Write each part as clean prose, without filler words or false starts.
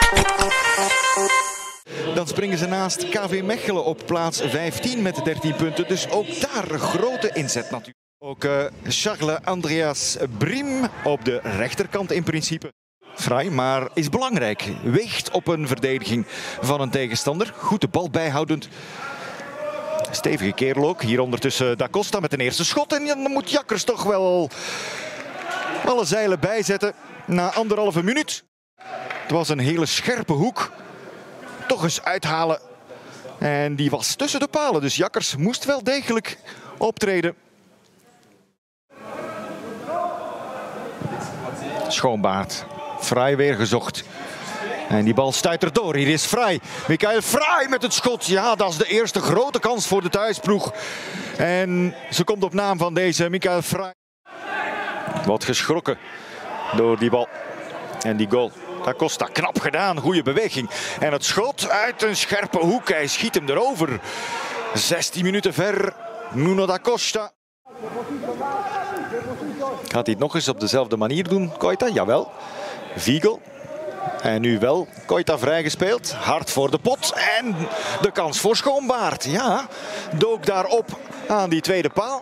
Dan springen ze naast KV Mechelen op plaats 15 met 13 punten. Dus ook daar een grote inzet natuurlijk. Ook Charles Andreas Briem op de rechterkant in principe. Fraai, maar is belangrijk. Weegt op een verdediging van een tegenstander. Goed de bal bijhoudend. Stevige kerel ook. Hier ondertussen Da Costa met een eerste schot. En dan moet Jakkers toch wel alle zeilen bijzetten na 1,5 minuut. Het was een hele scherpe hoek. Toch eens uithalen. En die was tussen de palen. Dus Jakkers moest wel degelijk optreden. Schoonbaard. Fraai weer gezocht. En die bal stuit erdoor. Hier is Fraai. Michael Fraai met het schot. Ja, dat is de eerste grote kans voor de thuisploeg. En ze komt op naam van deze Michael Fraai. Wat geschrokken door die bal. En die goal. Da Costa, knap gedaan. Goede beweging. En het schot uit een scherpe hoek. Hij schiet hem erover. 16 minuten ver. Nuno Da Costa. Gaat hij het nog eens op dezelfde manier doen, Koita? Jawel. Viegel. En nu wel Koita vrijgespeeld. Hard voor de pot. En de kans voor Schoonbaard. Ja, dook daarop aan die tweede paal.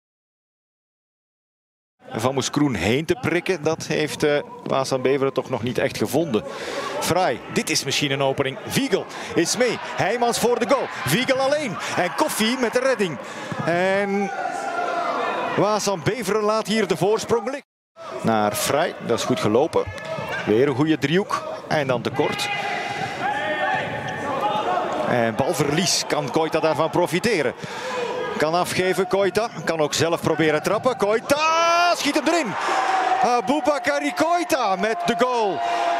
Van Moeskroen heen te prikken, dat heeft Waas aan Beveren toch nog niet echt gevonden. Fraai, dit is misschien een opening. Viegel is mee. Heijmans voor de goal. Viegel alleen. En Koffie met de redding. En Waas aan Beveren laat hier de voorsprong liggen. Naar Fraai, dat is goed gelopen. Weer een goede driehoek. En dan tekort. En balverlies. Kan Koita daarvan profiteren? Kan afgeven, Koita. Kan ook zelf proberen trappen. Koita schiet hem erin. Aboubakary Koita met de goal.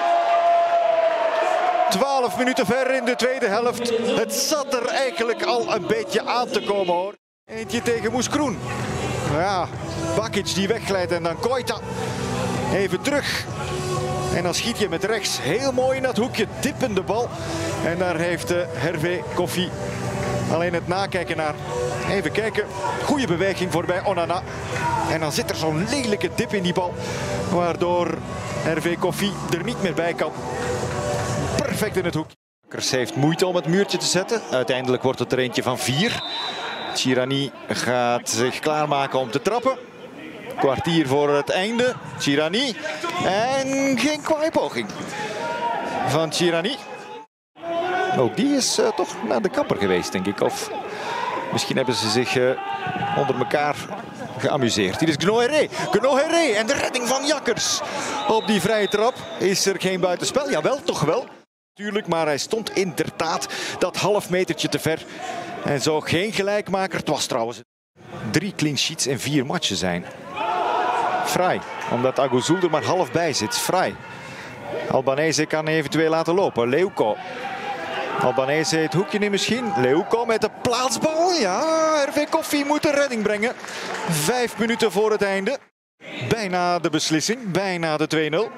12 minuten ver in de tweede helft. Het zat er eigenlijk al een beetje aan te komen, hoor. Eentje tegen Moeskroen. Ja, Bakic die wegglijdt en dan Koita. Even terug. En dan schiet je met rechts heel mooi in dat hoekje. Tippende bal. En daar heeft Hervé Koffie alleen het nakijken naar. Even kijken. Goede beweging voorbij Onana. En dan zit er zo'n lelijke dip in die bal. Waardoor Hervé Koffie er niet meer bij kan. Perfect in het hoekje. Jakkers heeft moeite om het muurtje te zetten. Uiteindelijk wordt het er eentje van 4. Chirani gaat zich klaarmaken om te trappen. Kwartier voor het einde. Chirani. En geen kwaaie poging van Chirani. Ook die is toch naar de kapper geweest, denk ik. Of misschien hebben ze zich onder elkaar geamuseerd. Hier is Gnoheré. Gnoheré en de redding van Jakkers. Op die vrije trap is er geen buitenspel. Jawel, toch wel. Tuurlijk, maar hij stond inderdaad dat half metertje te ver. En zo geen gelijkmaker. Het was trouwens 3 clean sheets in 4 matchen zijn. Fraai, omdat Agouzou er maar half bij zit. Fraai. Albanese kan eventueel laten lopen. Leuko. Albanese het hoekje in misschien. Leuko met de plaatsbal. Ja, Hervé Koffie moet de redding brengen. 5 minuten voor het einde. Bijna de beslissing. Bijna de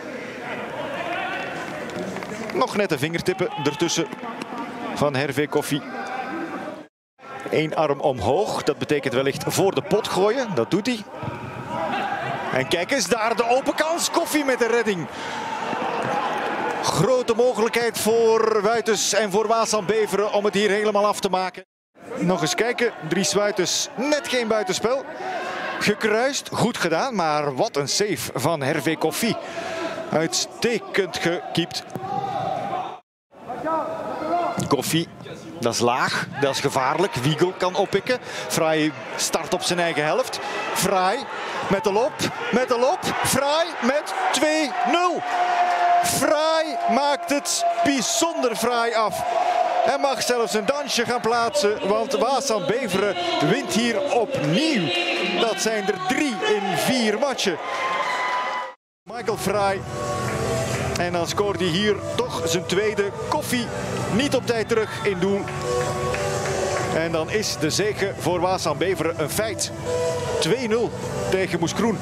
2-0. Nog net de vingertippen ertussen van Hervé Koffie. 1 arm omhoog. Dat betekent wellicht voor de pot gooien. Dat doet hij. En kijk eens daar de open kans. Koffie met de redding. Grote mogelijkheid voor Wuitens en voor Waas aan Beveren om het hier helemaal af te maken. Nog eens kijken. Dries Wuitens net geen buitenspel. Gekruist. Goed gedaan. Maar wat een save van Hervé Koffie. Uitstekend gekiept. Koffie. Dat is laag, dat is gevaarlijk. Wiegel kan oppikken. Fraai start op zijn eigen helft. Fraai met de loop, met de loop. Fraai met 2-0. Fraai maakt het bijzonder fraai af. En mag zelfs een dansje gaan plaatsen, want Waas aan Beveren wint hier opnieuw. Dat zijn er 3 in 4 matchen. Michael Fraai. En dan scoort hij hier toch zijn tweede. Koffie niet op tijd terug in doel. En dan is de zege voor Waas aan Beveren een feit. 2-0 tegen Moeskroen.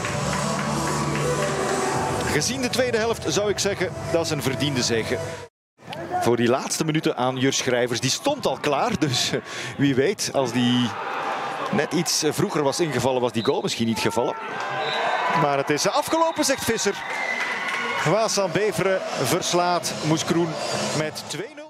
Gezien de tweede helft zou ik zeggen, dat is een verdiende zege. Voor die laatste minuten aan Jur Schrijvers. Die stond al klaar, dus wie weet, als die net iets vroeger was ingevallen, was die goal misschien niet gevallen. Maar het is afgelopen, zegt Visser. Waasland Beveren verslaat Moeskroen met 2-0.